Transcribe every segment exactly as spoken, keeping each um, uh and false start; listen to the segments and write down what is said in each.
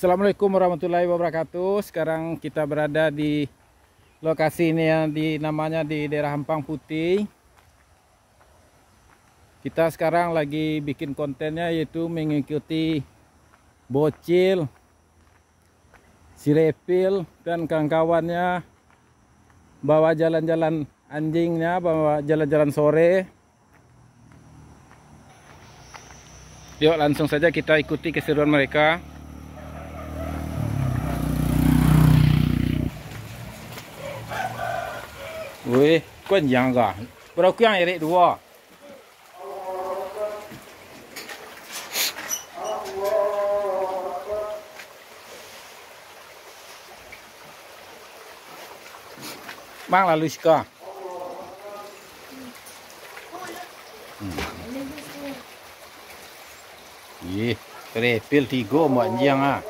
Assalamualaikum warahmatullahi wabarakatuh. Sekarang kita berada di lokasi ini yang di namanya di daerah Hampang Putih. Kita sekarang lagi bikin kontennya yaitu mengikuti Bocil, si Repil dan kawan-kawannya bawa jalan-jalan anjingnya, bawa jalan-jalan sore. Yuk langsung saja kita ikuti keseruan mereka. Wih, kenyang kah? Berapa yang erik dua? Mang lalu sika. Hmm. Ih, Repil tiga buat anjing ah.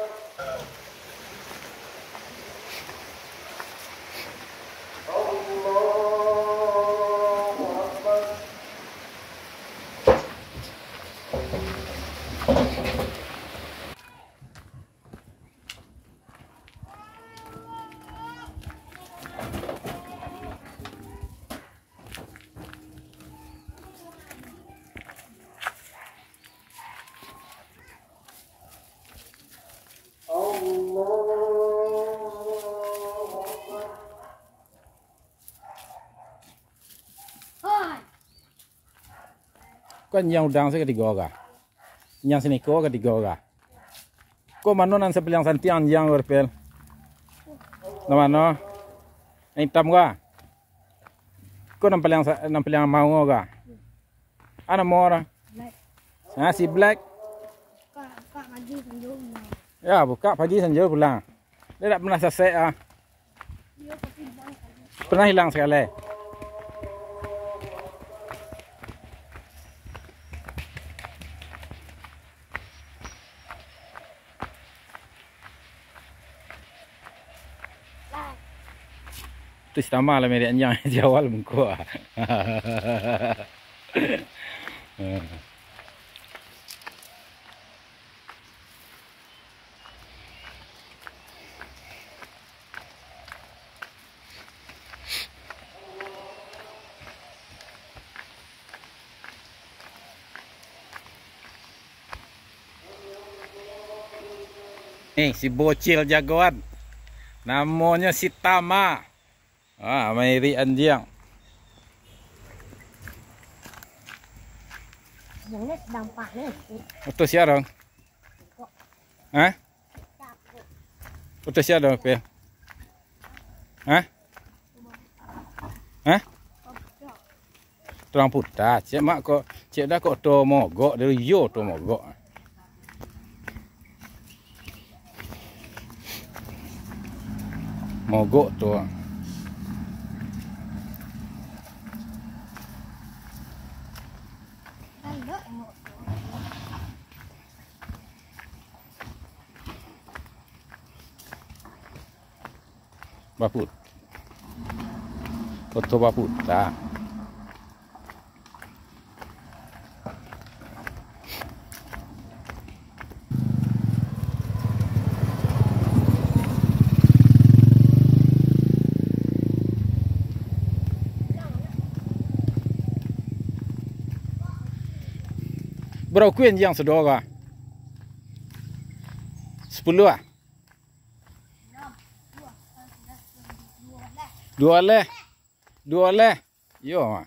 Kan yang udang saya ketiga kah? Yang sini kau ketiga kah? Kau mana nan sepil yang santi anjang berpel? Nama no? Hitam kah? Kau nampil yang nampil yang mau kah? Ana mau orang? Ah si black. Ya buka pagi senja pulang. Dia tak pernah selesai ah. Pernah hilang sekali. Tu sama lah mereka yang jawal muka. Nih si bocil jagoan. Namanya si Tama. Ah, Mary anjing. Yang ini sedang panen. Utus ya dong. Hah? Utus ya dong, Pel. Hah? Hah? Terang putah. Cik mak kok, cik dah kok to mogok dari yo to mogok. Mogok tu. Baput. Foto baput tak. Berapa kuin yang sedora? Sepuluh ah? Dua leh, dua leh, yo.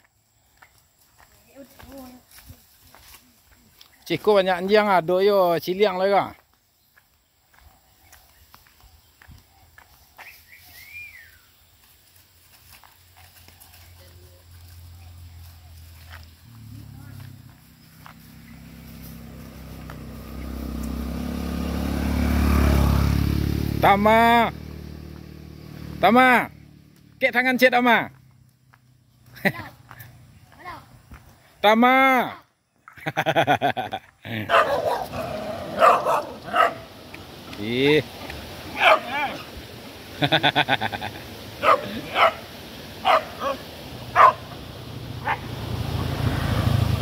Ciko banyak anjing ada yo, ciliang lah kah? Tama, Tama. Kek tangan cik Tama. Tama. Ih.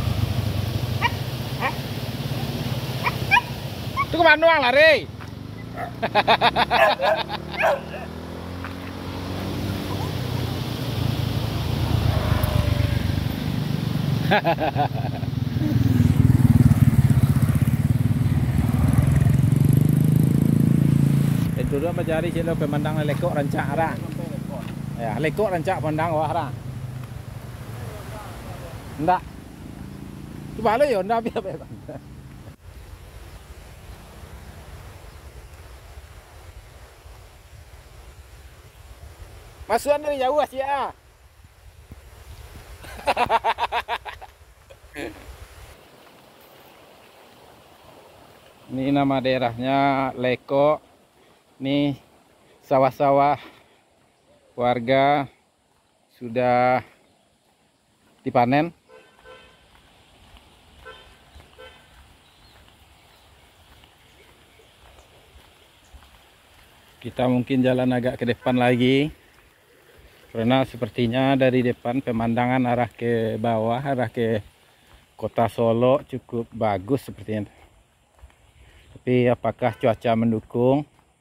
Itu kemana doang lari? Itu dua mencari silo pemandangan lekok rancak ara. Ya, lekok rancak pandang wah ara. Ndak. Coba lo yo ndak biar biar. Masukan dari jauh sih ya. Ini nama daerahnya Leko. Nih sawah-sawah warga sudah dipanen. Kita mungkin jalan agak ke depan lagi. Karena sepertinya dari depan pemandangan arah ke bawah, arah ke kota Solo cukup bagus sepertinya. Tapi apakah cuaca mendukung?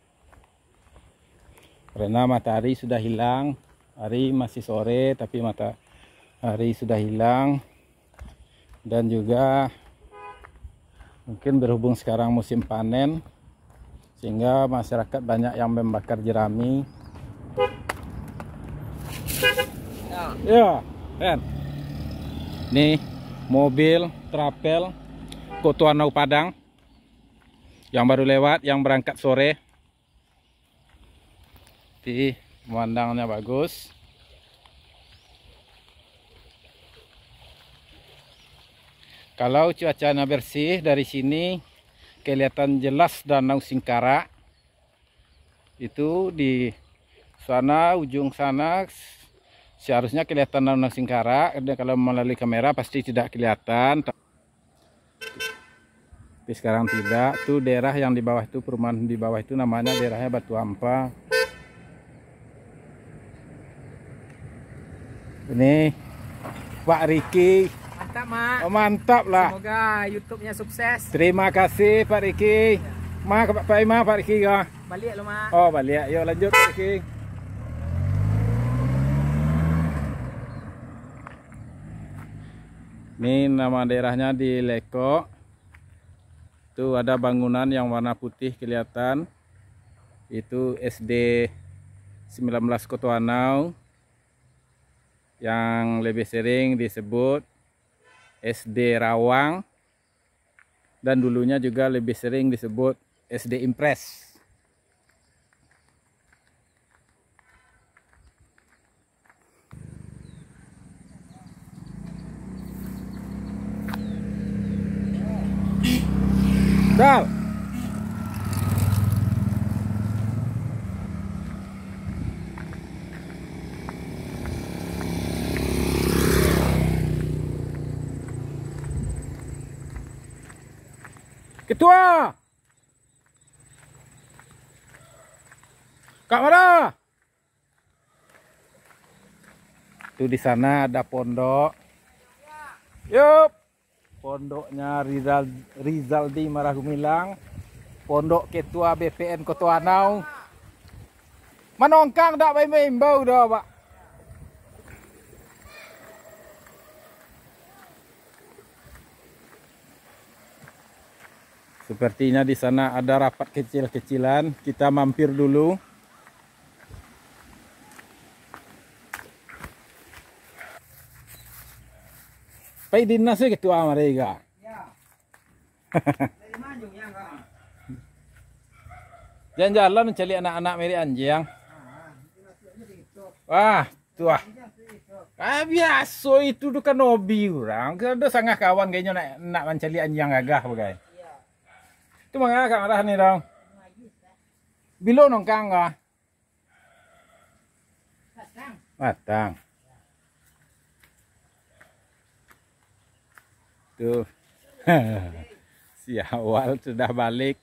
Karena matahari sudah hilang, hari masih sore tapi matahari sudah hilang. Dan juga mungkin berhubung sekarang musim panen, sehingga masyarakat banyak yang membakar jerami. Ya, kan? Nih mobil trapel Kotoanau Padang yang baru lewat, yang berangkat sore. Di pemandangannya bagus. Kalau cuacanya bersih dari sini kelihatan jelas Danau Singkarak. Itu di sana, ujung sana seharusnya kelihatan Danau Singkarak. Dan kalau melalui kamera pasti tidak kelihatan. Tapi sekarang tidak. Tuh daerah yang di bawah itu, perumahan di bawah itu namanya daerahnya Batu Ampa. Ini Pak Riki. Mantap, Mak. Oh, mantap lah. Semoga YouTube-nya sukses. Terima kasih Pak Riki. Ma, Pak Ima, Pak Riki ya. Balik lo, Mak. Oh, balik. Yuk lanjut Pak Riki. Ini nama daerahnya di Leko. Itu ada bangunan yang warna putih kelihatan. Itu S D sembilan belas Kotoanau. Yang lebih sering disebut S D Rawang, dan dulunya juga lebih sering disebut S D Impres. Dal. Ketua. Kak Mara. Tuh di sana ada pondok. Yup. Pondoknya Rizal Rizaldi Maragumilang. Pondok Ketua B P N Kotoanau. Manongkang dak bae imbau dah, Pak. Sepertinya di sana ada rapat kecil-kecilan. Kita mampir dulu. Pai dinas ke ketua mereka. Ya. Dari mana yang enggak? Jalan-jalan mencari anak-anak meri anjing. Wah, tuah. Ah biasa itu bukan hobi orang. Ada sangat kawan kayaknya nak nak mencari anjing gagah bagai. Itu mangga kak arah nih dong. Bilo nongkang kah? Matang. Matang. Tuh. Si awal sudah balik.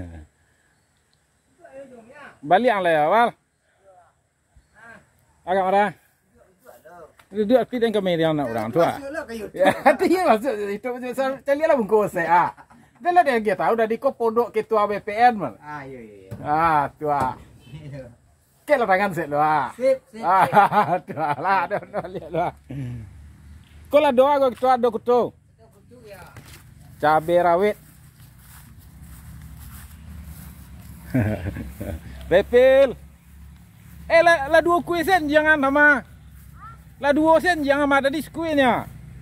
Balik yang le awal. Agak marah. Duduk api dan kami yang nak orang tua. Ya, hati lah itu cari lah bungkus saya. Dia lah dia tahu dari ko pondok ketua B P N man. Ah, iya iya. iya. Ah, tua. Ke larangan sik lo ah. Sip, sip. Ah, tua lah do do lihat lo. Ko lah doa ko ketua do kutu. Cabe rawit. Bepil. Eh lah, lah dua kue sen jangan sama. Lah dua sen jangan ada di kuenya.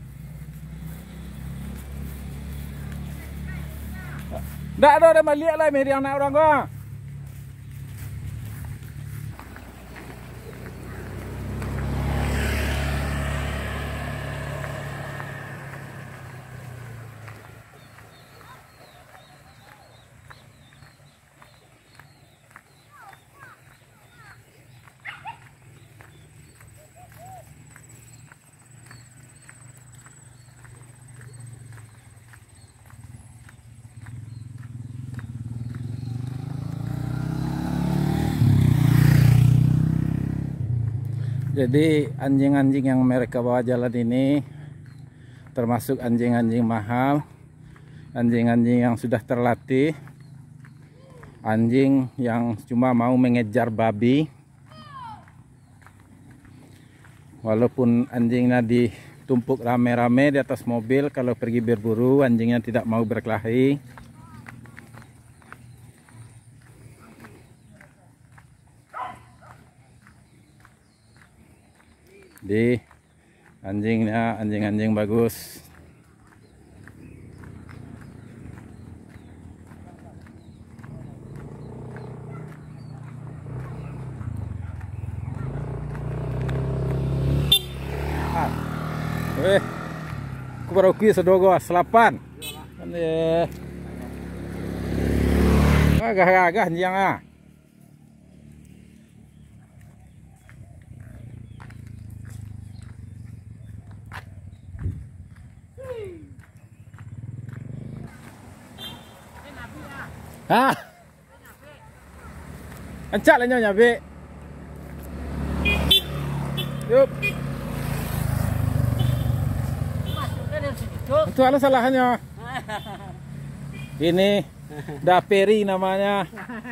Ndak ada ada maliak lah meri anak orang gua. Jadi anjing-anjing yang mereka bawa jalan ini termasuk anjing-anjing mahal, anjing-anjing yang sudah terlatih, anjing yang cuma mau mengejar babi. Walaupun anjingnya ditumpuk rame-rame di atas mobil, kalau pergi berburu anjingnya tidak mau berkelahi. Di anjingnya anjing-anjing bagus. Ah. Eh, aku baru kui sedogo selapan. Ane. Agak-agak anjing ah. Hah? Ancak lah nyonya be. Yup. Itu adalah salahnya. Ini Daperi namanya.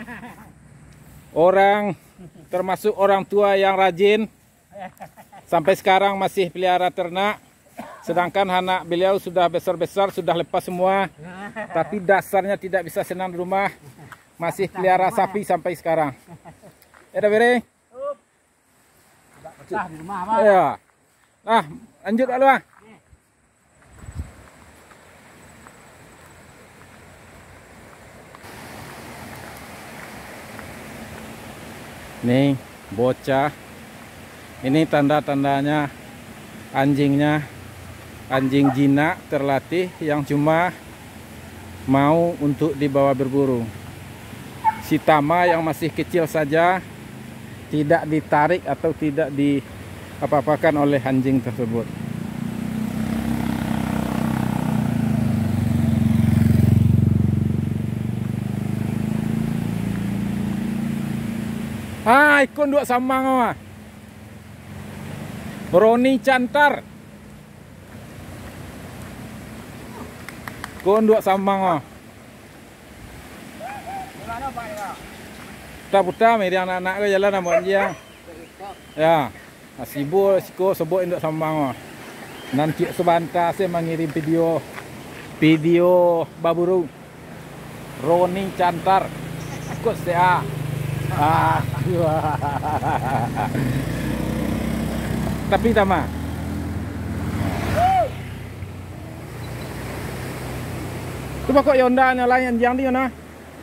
Orang termasuk orang tua yang rajin. Sampai sekarang masih pelihara ternak. Sedangkan anak beliau sudah besar-besar, sudah lepas semua. Tapi dasarnya tidak bisa senang di rumah. Masih pelihara sapi sampai sekarang. Ya, Bere? Pecah di rumah, Bang. Ya. Nah, lanjut dulu, ah. Nih, bocah. Ini tanda-tandanya anjingnya. Anjing jinak terlatih yang cuma mau untuk dibawa berburu. Si Tama yang masih kecil saja tidak ditarik atau tidak diapa-apakan oleh anjing tersebut. Ah, ikon dua samang ah. Roni Cantar. Kon dua samang ah. Putar-putar meri anak-anak ke jalan nama anjing. Ya. Asibo siko sebut induk samang ah. Nanti sebentar saya mengirim video video baburu Roni Cantar. Ikut saya. Ah. Tapi Tama. Coba kok Yonda nyalain yang dia nah.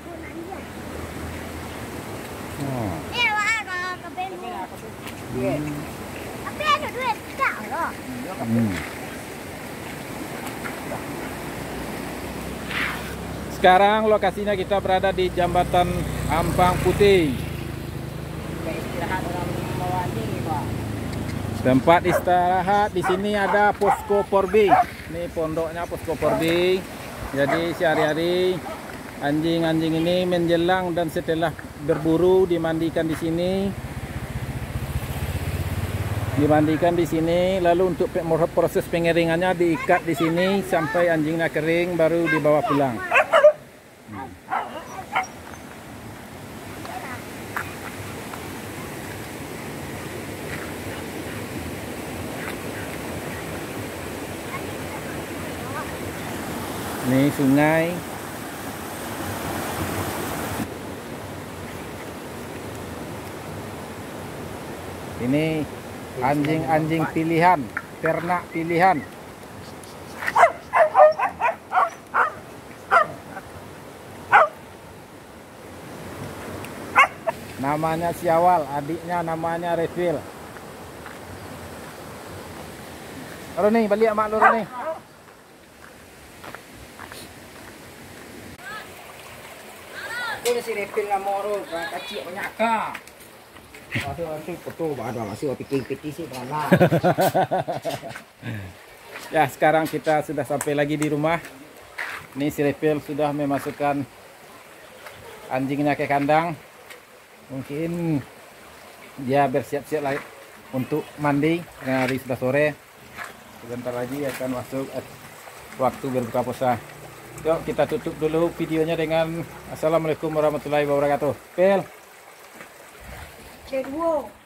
Oh. Eh, wah, kalau ke Ben. Iya. Tapi ada duit tak loh. Hmm. Sekarang lokasinya kita berada di Jambatan Ampang Putih. Istirahat orang bawa anjing, Pak. Tempat istirahat di sini ada posko Porbi. Ini pondoknya posko Porbi. Jadi sehari-hari anjing-anjing ini menjelang dan setelah berburu dimandikan di sini. Dimandikan di sini, lalu untuk proses pengeringannya diikat di sini sampai anjingnya kering baru dibawa pulang. Ini sungai. Ini anjing-anjing pilihan, ternak pilihan. Namanya Siawal, adiknya namanya Refil. Loro nih, balik mak loro nih. Ini si Repil nggak mau roll, kecil banyak kah? Waduh, nanti betul, waduh masih pikir-pikir sih mana? Ya, sekarang kita sudah sampai lagi di rumah. Ini si Repil sudah memasukkan anjingnya ke kandang. Mungkin dia bersiap-siap lagi untuk mandi karena hari sudah sore. Sebentar lagi akan masuk waktu berbuka puasa. Yuk kita tutup dulu videonya dengan Assalamualaikum warahmatullahi wabarakatuh. Pel. Kedua.